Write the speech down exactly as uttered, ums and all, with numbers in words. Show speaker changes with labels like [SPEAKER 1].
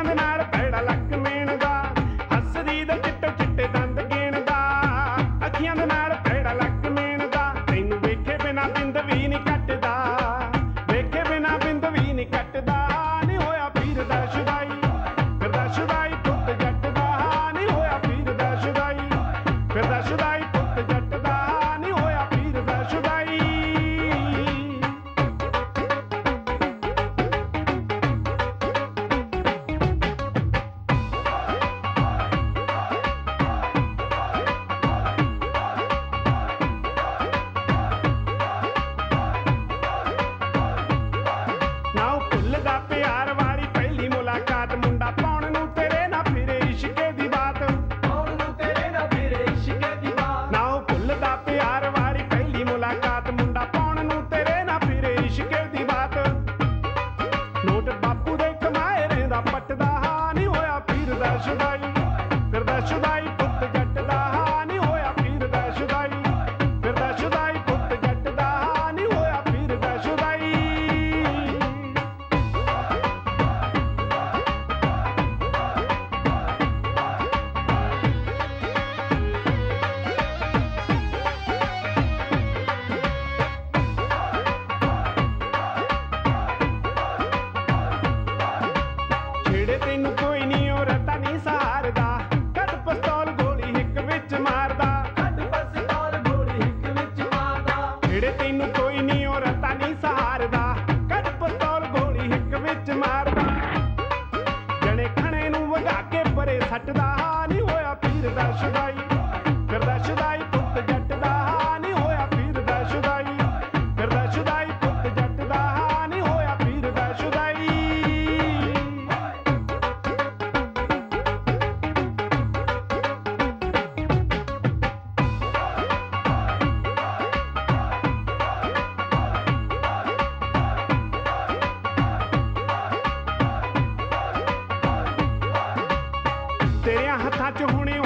[SPEAKER 1] ਦੇ ਨਾਲ ਪੈੜਾ ਲੱਕ ਮੇਣਦਾ ਹੱਸਦੀ ਦਾ ਚਿੱਟੇ ਚਿੱਟੇ ਦੰਦ ਗੇਣਦਾ ਅੱਖੀਆਂ ਦੇ ਨਾਲ ਪੈੜਾ ਲੱਕ ਮੇਣਦਾ ਤੈਨੂੰ ਵੇਖੇ ਬਿਨਾ ਬਿੰਦ ਵੀ ਨਹੀਂ ਕੱਟਦਾ ਵੇਖੇ ਬਿਨਾ ਬਿੰਦ ਵੀ ਨਹੀਂ ਕੱਟਦਾ ਨਹੀਂ ਹੋਇਆ ਪੀਰ ਦਾ ਸ਼ੁਦਾਈ ਫਿਰਦਾ ਸ਼ੁਦਾਈ ਪੁੱਤ ਜੱਟ ਦਾ ਨਹੀਂ ਹੋਇਆ ਪੀਰ ਦਾ ਸ਼ੁਦਾਈ ਫਿਰਦਾ ਸ਼ੁਦਾਈ ਪੁੱਤ ਜੱਟ ਦਾ ਨਹੀਂ ਹੋਇਆ ਪੀਰ ਦਾ ਸ਼ੁਦਾਈ ਤੇਰਿਆਂ ਹੱਥਾਂ 'ਚ ਹੁਣੇ